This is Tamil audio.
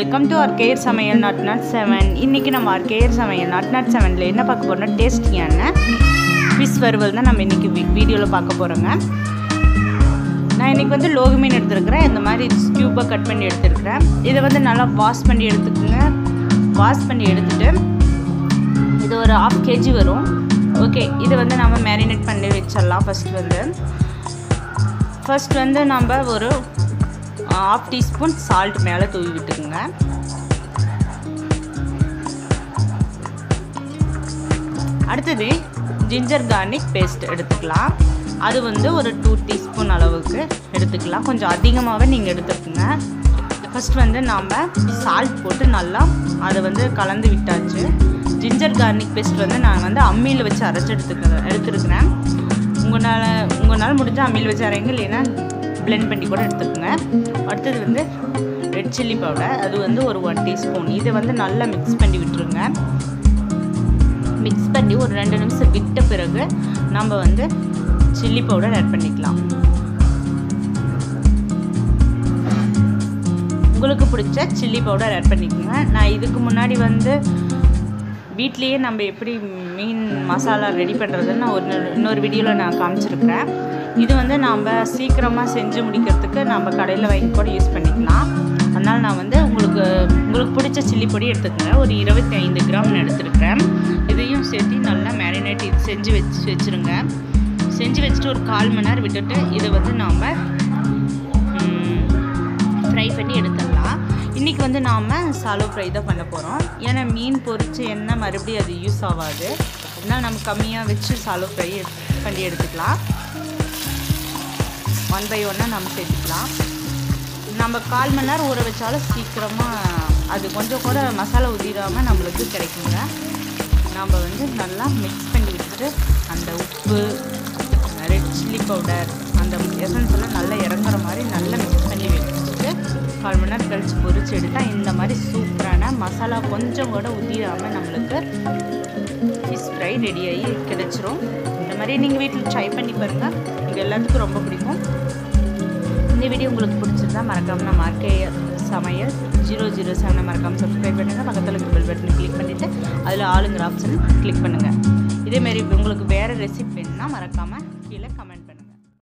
Welcome to RKR Samayal not 7. இன்றைக்கி நம்ம RKR Samayal not 7ல என்ன பார்க்க போகிறோம்னா டேஸ்டியான ஃபிஷ் வறுவல் தான் நம்ம இன்றைக்கி வீடியோவில் பார்க்க போகிறோங்க. நான் இன்றைக்கி வந்து லோகு மீன் எடுத்துருக்கிறேன். இந்த மாதிரி க்யூபாக கட் பண்ணி எடுத்துருக்கிறேன். இதை வந்து நல்லா வாஷ் பண்ணி எடுத்துக்கோங்க. வாஷ் பண்ணி எடுத்துகிட்டு இது ஒரு 1/2 kg வரும். ஓகே, இதை வந்து நம்ம மேரினேட் பண்ணி வச்சிடலாம். ஃபஸ்ட் வந்து நம்ம ஒரு 1/2 teaspoon சால்ட் மேலே தூவி விட்டுக்குங்க. அடுத்தது ஜிஞ்சர் கார்லிக் பேஸ்ட் எடுத்துக்கலாம். அது வந்து ஒரு 2 teaspoon அளவுக்கு எடுத்துக்கலாம். கொஞ்சம் அதிகமாகவே நீங்கள் எடுத்துக்கோங்க. ஃபஸ்ட் வந்து நாம் சால்ட் போட்டு நல்லா அதை வந்து கலந்து விட்டாச்சு. ஜிஞ்சர் கார்லிக் பேஸ்ட் வந்து நான் வந்து அம்மியில் வச்சு அரைச்சி எடுத்துருக்கிறேன். உங்களால் முடிஞ்சால் அம்மியில் வச்சு அரைங்க, இல்லைன்னா பிளெண்ட் பண்ணி கூட எடுத்துக்கோங்க. அடுத்தது வந்து ரெட் சில்லி பவுடர், அது வந்து ஒரு 1 teaspoon. இதை வந்து நல்லா மிக்ஸ் பண்ணி விட்டுருங்க. மிக்ஸ் பண்ணி ஒரு 2 நிமிஷம் விட்ட பிறகு நம்ம வந்து சில்லி பவுடர் ஆட் பண்ணிக்கலாம். உங்களுக்கு பிடிச்ச சில்லி பவுடர் ஆட் பண்ணிக்கோங்க. நான் இதுக்கு முன்னாடி வந்து வீட்லேயே நம்ம எப்படி மீன் மசாலா ரெடி பண்ணுறதுன்னு நான் இன்னொரு வீடியோவில் நான் காமிச்சிருக்கிறேன். இது வந்து நாம் சீக்கிரமாக செஞ்சு முடிக்கிறதுக்கு நம்ம கடையில் வாங்கி கூட யூஸ் பண்ணிக்கலாம். அதனால் நான் வந்து உங்களுக்கு பிடிச்ச சில்லி பொடி எடுத்துக்கோங்க. ஒரு 25 கிராம் எடுத்துருக்கிறேன். இதையும் சேர்த்து நல்லா மேரினேட் செஞ்சு வச்சுருங்க. செஞ்சு வச்சுட்டு ஒரு 1/4 மணி நேரம் விட்டுட்டு இதை வந்து நாம் ஃப்ரை பண்ணி எடுத்துடலாம். இன்றைக்கி வந்து நாம் சாலோ ஃப்ரை தான் பண்ண போகிறோம். ஏன்னா மீன் பொரிச்சு எண்ணெய் மறுபடியும் அது யூஸ் ஆகாது. அதனால் நம்ம கம்மியாக வச்சு சாலோ ஃப்ரை பண்ணி எடுத்துக்கலாம். 1 by 1 நம்ம சேர்த்துக்கலாம். நம்ம 1/4 மணி நேரம் ஊற வச்சாலும் சீக்கிரமாக அது கொஞ்சம் கூட மசாலா உதிராமல் நம்மளுக்கு கிடைக்குங்க. நம்ம வந்து நல்லா மிக்ஸ் பண்ணி விட்டுட்டு அந்த உப்பு, ரெட் சில்லி பவுடர், அந்த எசன்ஸ் எல்லாம் நல்லா இறங்குற மாதிரி நல்லா மிக்ஸ் பண்ணி வச்சுட்டு 1/4 மணி நேரம் கழித்து பொரிச்சு எடுத்தால் இந்த மாதிரி சூப்பரான மசாலா கொஞ்சம் கூட உதிராமல் நம்மளுக்கு ஃபிஷ் ஃப்ரை ரெடியாகி கிடைச்சிரும். இந்த மாதிரி நீங்கள் வீட்டில் ட்ரை பண்ணி பாருங்கள். இது எல்லாத்துக்கும் ரொம்ப பிடிக்கும். இந்த வீடியோ உங்களுக்கு பிடிச்சிருந்தா மறக்காமல் நம்ம RKR Samayal 007 மறக்காமல் சப்ஸ்கிரைப் பண்ணுங்கள். பக்கத்தில் இருக்க பெல் பட்டனை கிளிக் பண்ணிவிட்டு அதில் ஆளுங்கிற ஆப்ஷன் கிளிக் பண்ணுங்கள். இதேமாரி உங்களுக்கு வேறு ரெசிபி வேணுன்னா மறக்காமல் கீழே கமெண்ட்